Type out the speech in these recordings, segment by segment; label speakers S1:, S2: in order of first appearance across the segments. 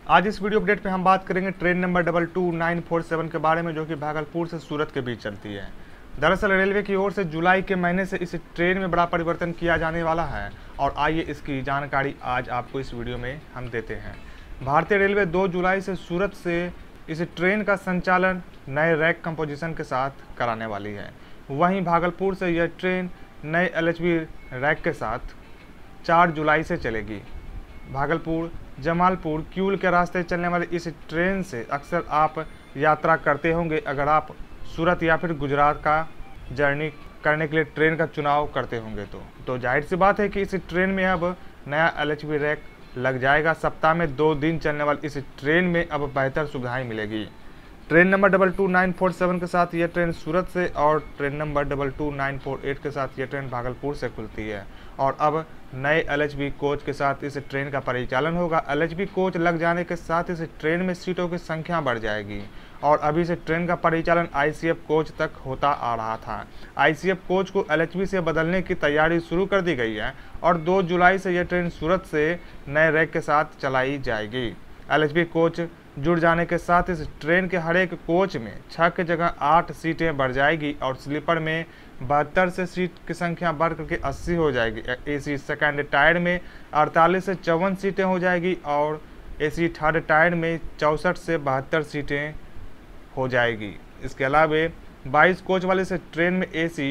S1: आज इस video update पे हम बात करेंगे ट्रेन नंबर 22947 के बारे में, जो कि भागलपुर से सूरत के बीच चलती है। दरअसल रेलवे की ओर से जुलाई के महीने से इस ट्रेन में बड़ा परिवर्तन किया जाने वाला है और आइए इसकी जानकारी आज आपको इस वीडियो में हम देते हैं। भारतीय रेलवे 2 जुलाई से सूरत से इस ट्रेन का संचालन नए रैक कंपोजिशन के साथ कराने वाली है। वहीं भागलपुर से यह ट्रेन नए एलएचबी रैक के साथ 4 जुलाई से चलेगी। भागलपुर जमालपुर क्यूल के रास्ते चलने वाली इस ट्रेन से अक्सर आप यात्रा करते होंगे अगर आप सूरत या फिर गुजरात का जर्नी करने के लिए ट्रेन का चुनाव करते होंगे तो जाहिर सी बात है कि इस ट्रेन में अब नया एलएचबी रैक लग जाएगा। सप्ताह में 2 दिन चलने वाली इस ट्रेन में अब बेहतर सुविधाएं मिलेगी। ट्रेन नंबर 22947 के साथ यह ट्रेन सूरत से और ट्रेन नंबर 22948 के साथ यह ट्रेन भागलपुर से खुलती है और अब नए एलएचबी कोच के साथ इस ट्रेन का परिचालन होगा। एलएचबी कोच लग जाने के साथ इस ट्रेन में सीटों की संख्या बढ़ जाएगी और अभी से ट्रेन का परिचालन आईसीएफ कोच तक होता आ रहा था। आईसीएफ कोच को एलएचबी से बदलने की तैयारी शुरू कर दी गई है और 2 जुलाई से यह ट्रेन सूरत से नए रैक के साथ चलाई जाएगी। एलएचबी कोच जुड़ जाने के साथ इस ट्रेन के हर एक कोच में 6 की जगह 8 सीटें बढ़ जाएगी और स्लीपर में 72 से सीट की संख्या बढ़ करके 80 हो जाएगी। एसी सेकंड टायर में 48 से 54 सीटें हो जाएगी और एसी थर्ड टायर में 64 से 72 सीटें हो जाएगी। इसके अलावा 22 कोच वाले इस ट्रेन में एसी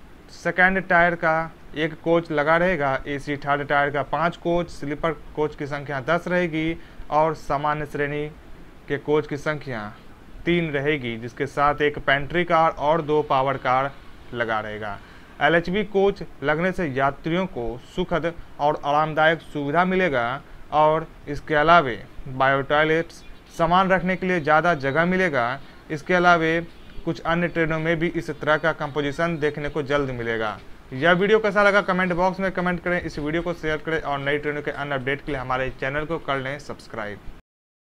S1: सेकंड टायर का 1 कोच लगा रहेगा, एसी थर्ड टायर का 5 कोच, स्लीपर कोच की संख्या 10 रहेगी और सामान्य श्रेणी के कोच की संख्या 3 रहेगी, जिसके साथ 1 पेंट्री कार और 2 पावर कार लगा रहेगा। एलएचबी कोच लगने से यात्रियों को सुखद और आरामदायक सुविधा मिलेगा और इसके अलावा बायो टॉयलेट्स सामान रखने के लिए ज़्यादा जगह मिलेगा। इसके अलावा कुछ अन्य ट्रेनों में भी इस तरह का कंपोजिशन देखने को जल्द मिलेगा। यह वीडियो कैसा लगा कमेंट बॉक्स में कमेंट करें, इस वीडियो को शेयर करें और नई ट्रेनों के अन्य अपडेट के लिए हमारे चैनल को कर लें सब्सक्राइब।